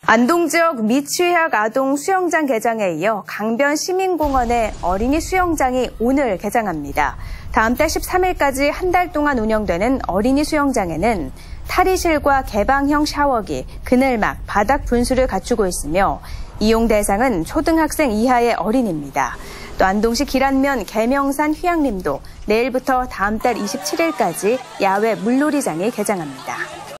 안동 지역 미취학 아동 수영장 개장에 이어 강변 시민공원의 어린이 수영장이 오늘 개장합니다. 다음 달 13일까지 한 달 동안 운영되는 어린이 수영장에는 탈의실과 개방형 샤워기, 그늘막, 바닥 분수를 갖추고 있으며 이용 대상은 초등학생 이하의 어린이입니다. 또 안동시 기란면 계명산 휴양림도 내일부터 다음 달 27일까지 야외 물놀이장이 개장합니다.